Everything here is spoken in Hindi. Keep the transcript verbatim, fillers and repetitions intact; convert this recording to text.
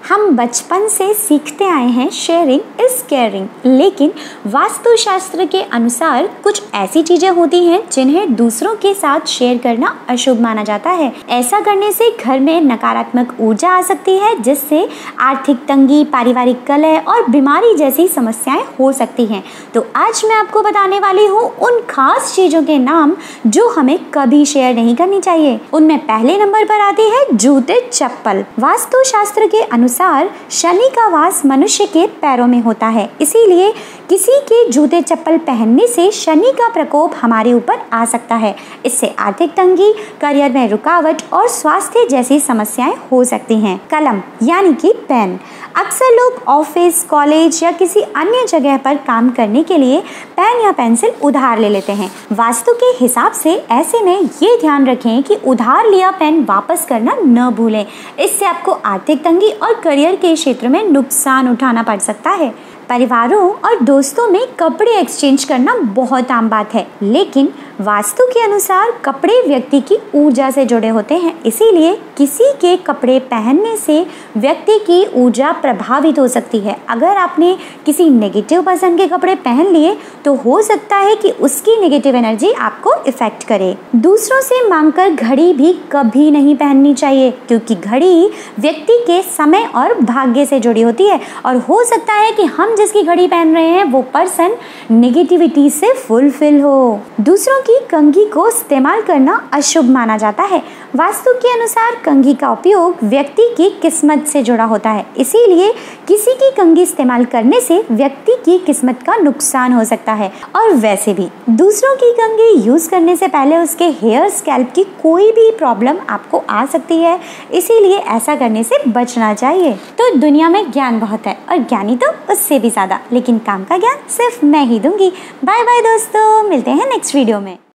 हम बचपन से सीखते आए हैं शेयरिंग इज केयरिंग, लेकिन वास्तुशास्त्र के अनुसार कुछ ऐसी चीजें होती हैं जिन्हें दूसरों के साथ शेयर करना अशुभ माना जाता है। ऐसा करने से घर में नकारात्मक ऊर्जा आ सकती है, जिससे आर्थिक तंगी, पारिवारिक कलह और बीमारी जैसी समस्याएं हो सकती हैं। तो आज मैं आपको बताने वाली हूँ उन खास चीजों के नाम जो हमें कभी शेयर नहीं करनी चाहिए। उनमें पहले नंबर पर आती है जूते चप्पल। वास्तुशास्त्र के अनुसार शनि का वास मनुष्य के पैरों में होता है, इसीलिए किसी के जूते चप्पल पहनने से शनि का प्रकोप हमारे ऊपर आ सकता है। इससे आर्थिक तंगी, करियर में रुकावट और स्वास्थ्य जैसी समस्याएं हो सकती हैं। कलम यानी कि पेन। अक्सर लोग ऑफिस, कॉलेज या किसी अन्य जगह पर काम करने के लिए पेन या पेंसिल उधार ले लेते हैं। वास्तु के हिसाब से ऐसे में ये ध्यान रखें कि उधार लिया पेन वापस करना न भूलें। इससे आपको आर्थिक तंगी और करियर के क्षेत्र में नुकसान उठाना पड़ सकता है। परिवारों और दोस्तों में कपड़े एक्सचेंज करना बहुत आम बात है, लेकिन वास्तु के अनुसार कपड़े व्यक्ति की ऊर्जा से जुड़े होते हैं, इसीलिए किसी के कपड़े पहनने से व्यक्ति की ऊर्जा प्रभावित हो सकती है। अगर आपने किसी नेगेटिव पर्सन के कपड़े पहन लिए तो हो सकता है कि उसकी नेगेटिव एनर्जी आपको इफेक्ट करे। दूसरों से मांगकर घड़ी भी कभी नहीं पहननी चाहिए, क्योंकि घड़ी व्यक्ति के समय और भाग्य से जुड़ी होती है और हो सकता है कि हम जिसकी घड़ी पहन रहे हैं वो पर्सन नेगेटिविटी से फुलफिल हो। दूसरों की कंघी को इस्तेमाल करना अशुभ माना जाता है। वास्तु के अनुसार कंघी का उपयोग व्यक्ति की किस्मत से जुड़ा होता है, इसीलिए किसी की कंघी इस्तेमाल करने से व्यक्ति की किस्मत का नुकसान हो सकता है। और वैसे भी दूसरों की कंघी यूज करने से पहले उसके हेयर स्कैल्प की कोई भी प्रॉब्लम आपको आ सकती है, इसीलिए ऐसा करने से बचना चाहिए। तो दुनिया में ज्ञान बहुत है और ज्ञानी तो उससे भी ज्यादा, लेकिन काम का ज्ञान सिर्फ मैं ही दूंगी। बाय बाय दोस्तों, मिलते हैं नेक्स्ट वीडियो में।